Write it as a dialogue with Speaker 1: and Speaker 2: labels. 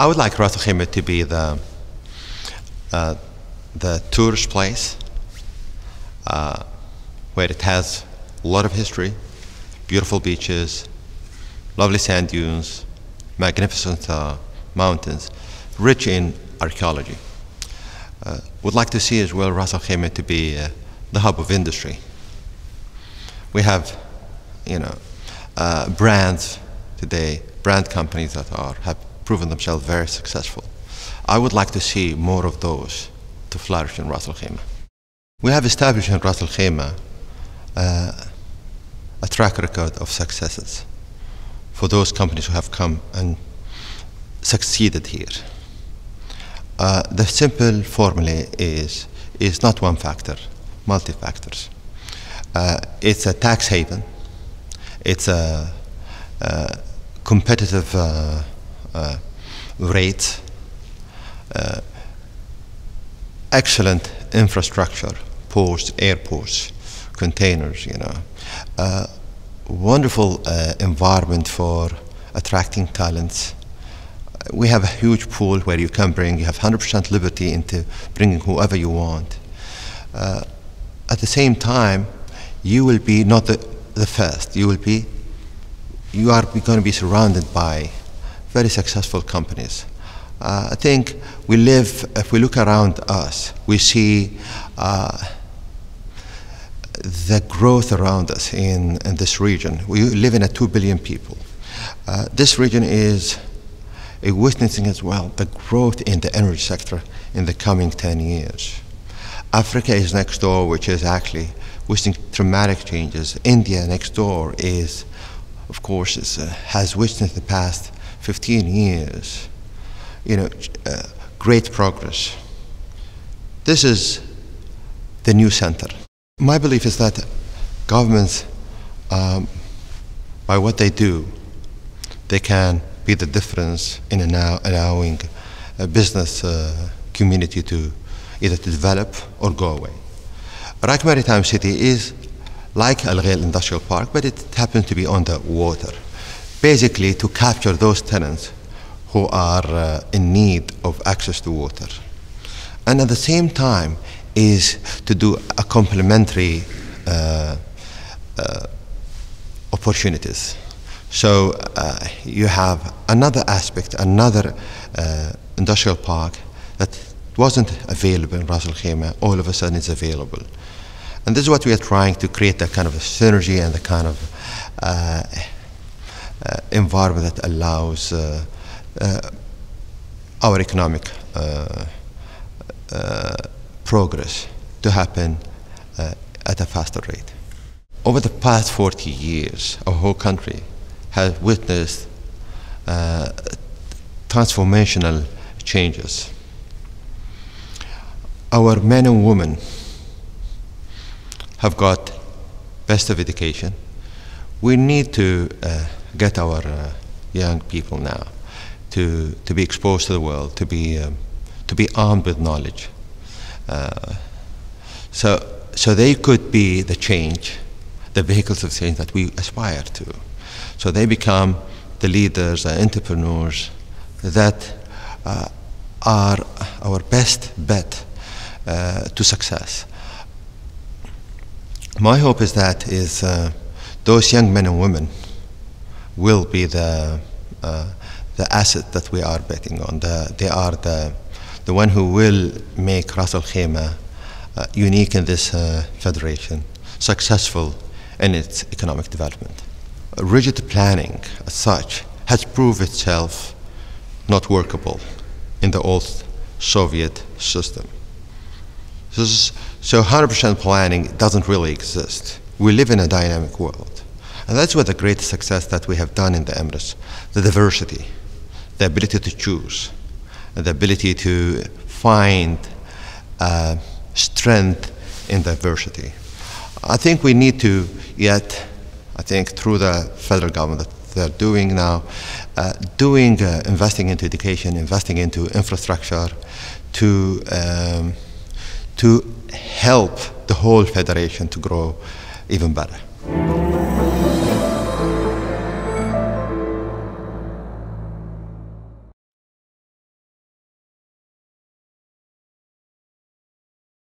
Speaker 1: I would like Ras Al Khaimah to be the tourist place where it has a lot of history, beautiful beaches, lovely sand dunes, magnificent mountains, rich in archaeology. Would like to see as well Ras Al Khaimah to be the hub of industry. We have, brands today, brand companies that have proven themselves very successful. I would like to see more of those to flourish in Ras Al Khaimah. We have established in Ras Al Khaimah a track record of successes for those companies who have come and succeeded here. The simple formula is not one factor, multi-factors. It's a tax haven, it's a competitive rates, excellent infrastructure, ports, airports, containers, wonderful environment for attracting talents. We have a huge pool where you can bring, you have 100% liberty into bringing whoever you want. At the same time, you will be not the first, you are going to be surrounded by very successful companies. I think if we look around us, we see the growth around us in this region. We live in a 2 billion people. This region is witnessing as well the growth in the energy sector in the coming 10 years. Africa is next door, which is actually witnessing dramatic changes. India next door is, of course, has witnessed the past 15 years, great progress. This is the new center. My belief is that governments, by what they do, they can be the difference in allowing a business community to either to develop or go away. RAK Maritime City is like Al Ghail Industrial Park, but it happens to be on the water, basically to capture those tenants who are in need of access to water. And at the same time is to do a complementary opportunities. So you have another aspect, another industrial park that wasn't available in Ras Al Khaimah, all of a sudden it's available. And this is what we are trying to create, that kind of a synergy and the kind of environment that allows our economic progress to happen at a faster rate. Over the past 40 years, our whole country has witnessed transformational changes. Our men and women have got best of education. We need to get our young people now to be exposed to the world, to be armed with knowledge, so they could be the change, the vehicles of change that we aspire to. So they become the leaders, the entrepreneurs that are our best bet to success. My hope is that those young men and women will be the asset that we are betting on. They are the one who will make Ras Al Khaimah unique in this federation, successful in its economic development. Rigid planning as such has proved itself not workable in the old Soviet system. So 100% planning doesn't really exist. We live in a dynamic world. And that's what the great success that we have done in the Emirates, the diversity, the ability to choose, the ability to find strength in diversity. I think we need to through the federal government that they're doing now, investing into education, investing into infrastructure to help the whole federation to grow even better.